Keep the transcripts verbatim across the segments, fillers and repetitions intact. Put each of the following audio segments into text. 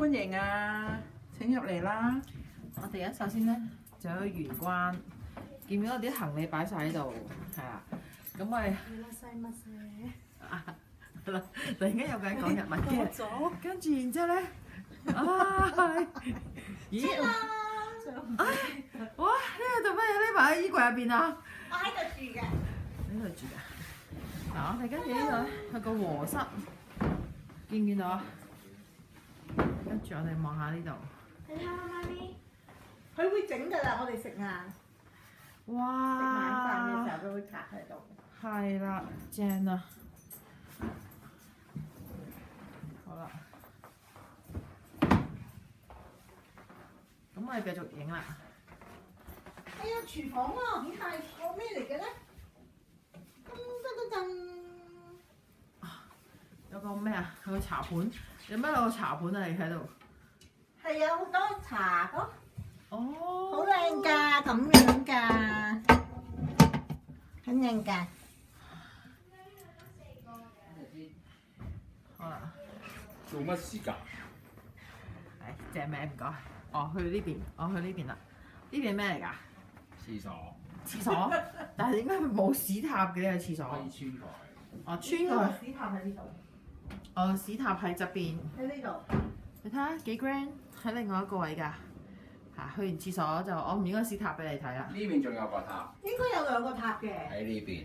歡迎啊！請入嚟啦！ 我哋而家首先咧就去玄關，見唔見我啲行李擺晒喺度？係啦，咁我哋啊，係啦，突然間有個人講日文嘅，跟住然之後咧，啊，咦？唉，哇！呢個做乜嘢匿埋喺衣櫃入邊啊？ 我喺度住嘅。 喺度住嘅。嗱，我哋跟住呢度咧係個和室，見唔見到啊？跟住我哋望下呢度。 睇下媽咪，佢會整㗎啦，我哋食晏。 哇！ 食晚飯嘅時候佢會拆喺度。 係啦，正啊！好啦，咁我哋繼續影啦。 哎呀，廚房啊，點係個咩嚟嘅咧？噔噔噔噔！ 有個咩啊？有個茶盤，有咩有個茶盤啊？你喺度？ 係啊，好多茶咯。 哦。 好靚㗎，咁樣㗎，很靚㗎。 好啦。 做乜事㗎？ 係借名唔該。哦，去呢邊，我去呢邊啦。呢邊咩嚟㗎？ 廁所。 廁所？但係點解冇屎塔嘅呢個廁所？ 可以穿過去。 哦，穿過去。 屎塔喺呢度。 哦，屎塔喺側邊。 喺呢度。 你睇下幾 grand 喺另外一個位㗎。嚇，去完廁所就我唔應該屎塔俾你睇啦。 呢邊仲有個塔。 應該有兩個塔嘅。 喺呢邊。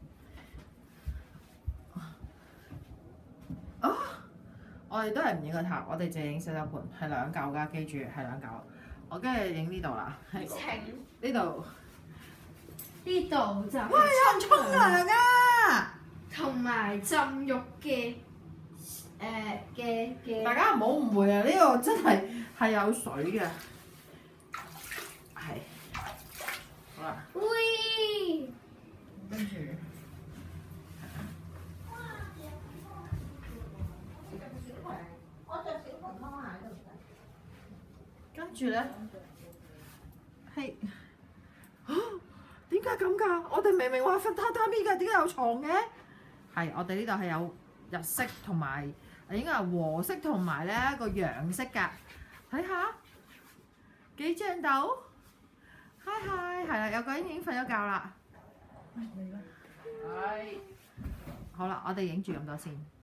哦，我哋都係唔影個塔，我哋淨係影洗手盤，係兩嚿㗎，記住係兩嚿。我跟住影呢度啦，係呢度。 呢度就哇！有人沖涼啊！ 同埋浸浴嘅誒嘅嘅。 大家唔好誤會啊！呢個真係係有水嘅，係。好啦。 喂！ 跟住。 我着小蓬拖鞋都唔得。 跟住咧，係點解咁㗎？我哋明明話瞓榻榻米㗎，點解有床嘅？係，我哋呢度係有日式同埋應該係和式同埋咧一個洋式㗎。睇下幾正到？嗨嗨，係啦，有個人已經瞓咗覺啦。係。好啦，我哋影住咁多先。